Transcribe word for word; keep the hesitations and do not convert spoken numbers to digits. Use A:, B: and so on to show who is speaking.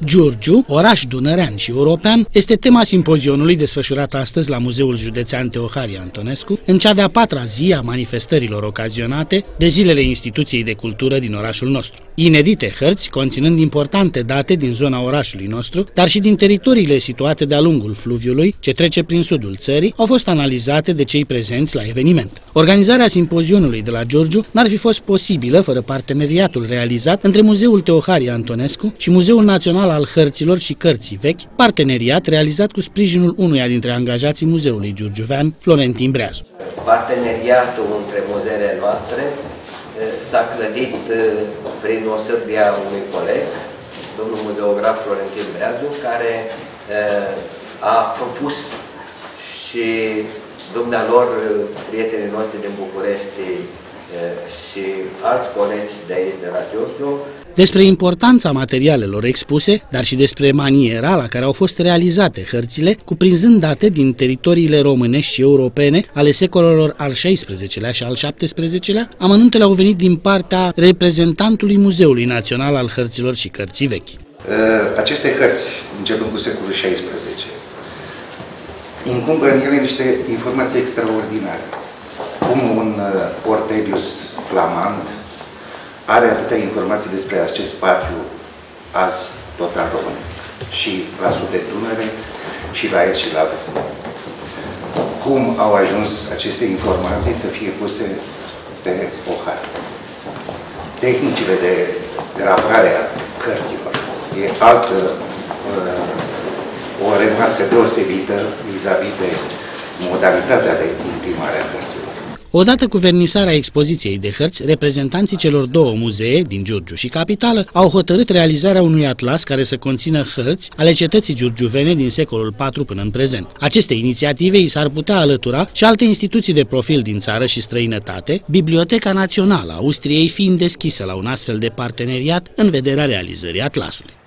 A: Giurgiu, oraș dunărean și european, este tema simpozionului desfășurat astăzi la Muzeul Județean Teoharie Antonescu, în cea de-a patra zi a manifestărilor ocazionate de zilele instituției de cultură din orașul nostru. Inedite hărți, conținând importante date din zona orașului nostru, dar și din teritoriile situate de-a lungul fluviului, ce trece prin sudul țării, au fost analizate de cei prezenți la eveniment. Organizarea simpozionului de la Giurgiu n-ar fi fost posibilă fără parteneriatul realizat între Muzeul Teoharie Antonescu și Muzeul Național al Hărților și Cărții Vechi, parteneriat realizat cu sprijinul unuia dintre angajații Muzeului Giurgiuvean, Florentin Breazu.
B: Parteneriatul între muzeele noastre s-a clădit prin o sârdia unui coleg, domnul muzeograf Florentin Breazu, care a propus și dumnealor, prietenii noștri din București și alți colegi de aici, de la Giurgiu.
A: Despre importanța materialelor expuse, dar și despre maniera la care au fost realizate hărțile, cuprinzând date din teritoriile românești și europene ale secolelor al șaisprezecelea și al șaptesprezecelea, amănuntele au venit din partea reprezentantului Muzeului Național al Hărților și Cărții Vechi.
C: Aceste hărți, începând cu secolul șaisprezece, incumbă în ele niște informații extraordinare, cum un Ortelius flamand are atâtea informații despre acest spațiu azi total românesc, și la sud de Dunăre, și la est și la vest. Cum au ajuns aceste informații să fie puse pe o hartă? Tehnicile de gravare a cărților e altă, o remarcă deosebită vis-a-vis de modalitatea de imprimare a cărților.
A: Odată cu vernisarea expoziției de hărți, reprezentanții celor două muzee, din Giurgiu și Capitală, au hotărât realizarea unui atlas care să conțină hărți ale cetății giurgiuvene din secolul patru până în prezent. Aceste inițiative i s-ar putea alătura și alte instituții de profil din țară și străinătate, Biblioteca Națională a Austriei fiind deschisă la un astfel de parteneriat în vederea realizării atlasului.